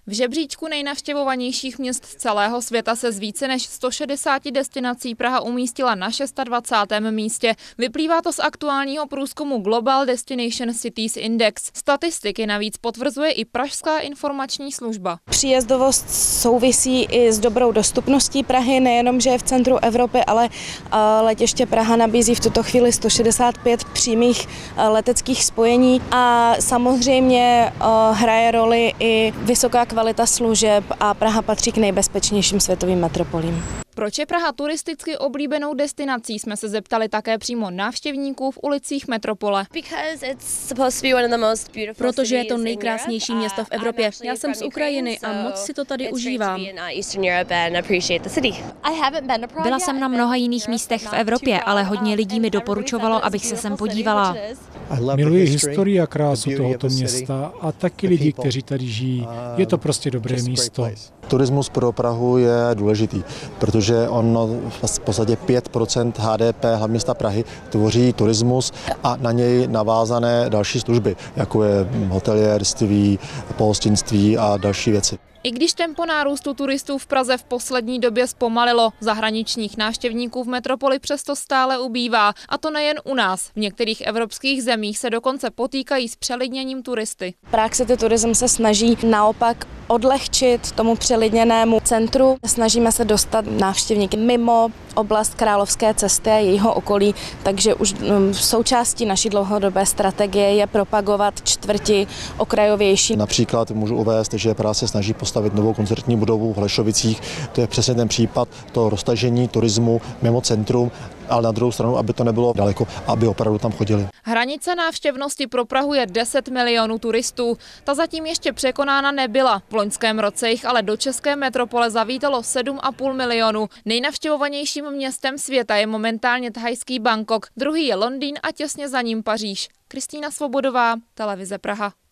V žebříčku nejnavštěvovanějších měst celého světa se z více než 160 destinací Praha umístila na 26. místě. Vyplývá to z aktuálního průzkumu Global Destination Cities Index. Statistiky navíc potvrzuje i Pražská informační služba. Příjezdovost souvisí i s dobrou dostupností Prahy, nejenom, že je v centru Evropy, ale letiště Praha nabízí v tuto chvíli 165 přímých leteckých spojení a samozřejmě hraje roli i vysoká kvalita služeb a Praha patří k nejbezpečnějším světovým metropolím. Proč je Praha turisticky oblíbenou destinací, jsme se zeptali také přímo návštěvníků v ulicích metropole. Protože je to nejkrásnější město v Evropě. Já jsem z Ukrajiny a moc si to tady užívám. Byla jsem na mnoha jiných místech v Evropě, ale hodně lidí mi doporučovalo, abych se sem podívala. Miluji historii a krásu tohoto města a taky lidi, kteří tady žijí. Je to prostě dobré místo. Turismus pro Prahu je důležitý, protože on v podstatě 5% HDP hlavního města Prahy tvoří turismus a na něj navázané další služby, jako je hoteliérství, pohostinství a další věci. I když tempo nárůstu turistů v Praze v poslední době zpomalilo, zahraničních návštěvníků v metropoli přesto stále ubývá. A to nejen u nás. V některých evropských zemích se dokonce potýkají s přelidněním turisty. Praxity Tourism se snaží naopak odlehčit tomu přelidněnému centru. Snažíme se dostat návštěvníky mimo oblast Královské cesty a jejího okolí, takže už součástí naší dlouhodobé strategie je propagovat čtvrti okrajovější. Například můžu uvést, že Praha se snaží postavit novou koncertní budovu v Hlešovicích. To je přesně ten případ toho roztažení turismu mimo centrum, ale na druhou stranu, aby to nebylo daleko, aby opravdu tam chodili. Hranice návštěvnosti pro Prahu je 10 milionů turistů. Ta zatím ještě překonána nebyla. V loňském roce jich ale do české metropole zavítalo 7,5 milionu. Nejnavštěvovanějším městem světa je momentálně thajský Bangkok, druhý je Londýn a těsně za ním Paříž. Kristýna Svobodová, televize Praha.